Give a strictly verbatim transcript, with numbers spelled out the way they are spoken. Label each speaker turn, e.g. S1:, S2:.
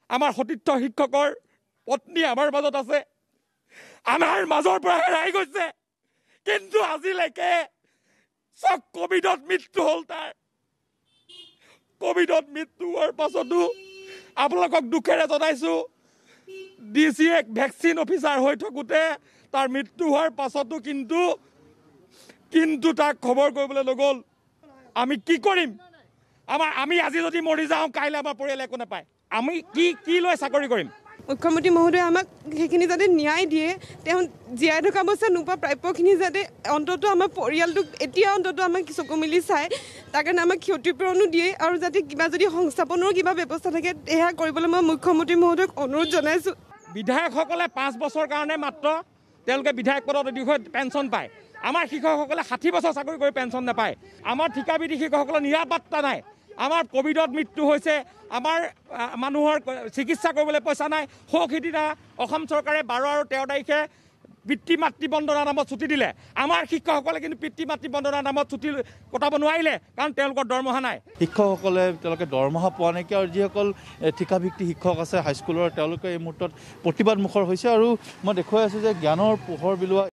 S1: আমাৰ সতীৰ্থ শিক্ষকৰ পত্নী আমাৰ মাজত আছে, আমাৰ মাজৰ পৰা হেৰাই গৈছে, কিন্তু আজিলৈকে চক কোভিডত মৃত্যু হ'ল তাৰ। কোভিডত মৃত্যু হোৱাৰ পাছতো আপোনালোকক দুখেৰে জনাইছোঁ, ডি চি এক ভেকচিন অফিচাৰ হৈ থাকোঁতে তাৰ মৃত্যু হোৱাৰ পাছতো কিন্তু কিন্তু তাক খবৰ কৰিবলৈ নগ'ল। আমি কি কৰিম? আমাৰ আমি আজি যদি মৰি যাওঁ, কাইলৈ আমাৰ পৰিয়ালে একো নাপায়। আমি কি কি লৈ চাকৰি কৰিম?
S2: মুখ্যমন্ত্ৰী মহোদয়ে আমাক সেইখিনি যাতে ন্যায় দিয়ে, তেওঁ জীয়াই থকা অৱস্থাত নোপোৱা প্ৰাপ্যখিনি যাতে অন্ততঃ আমাৰ পৰিয়ালটোক এতিয়া অন্ততঃ আমাক চকু মেলি চায়, তাৰ কাৰণে আমাক ক্ষতিপূৰণো দিয়ে, আৰু যাতে কিবা যদি সংস্থাপনৰ কিবা ব্যৱস্থা থাকে সেয়া কৰিবলৈ মই মুখ্যমন্ত্ৰী মহোদয়ক অনুৰোধ জনাইছোঁ।
S1: বিধায়কসকলে পাঁচ বছৰ কাৰণে মাত্ৰ তেওঁলোকে বিধায়ক পদত অধিক পেঞ্চন পায়। আমাৰ শিক্ষকসকলে ষাঠি বছৰ চাকৰি কৰি পেঞ্চন নাপায়। আমাৰ ঠিকাবিধি শিক্ষকসকলৰ নিৰাপত্তা নাই। আমাৰ কোভিডত মৃত্যু হৈছে, আমাৰ মানুহৰ চিকিৎসা কৰিবলৈ পইচা নাই। সৌ সিদিনা অসম চৰকাৰে বাৰ আৰু তেৰ তাৰিখে পিতৃ মাতৃ বন্দনাৰ নামত ছুটি দিলে। আমাৰ শিক্ষকসকলে কিন্তু পিতৃ মাতৃ বন্দনাৰ নামত ছুটি কটাব নোৱাৰিলে, কাৰণ তেওঁলোকৰ দৰমহা নাই।
S3: শিক্ষকসকলে তেওঁলোকে দৰমহা পোৱা নাইকিয়া, আৰু যিসকল ঠিকাভিত্তিক শিক্ষক আছে হাইস্কুলৰ, তেওঁলোকে এই মুহূৰ্তত প্ৰতিবাদ মুখৰ হৈছে। আৰু মই দেখুৱাই আছোঁ যে জ্ঞানৰ পোহৰ বিলোৱা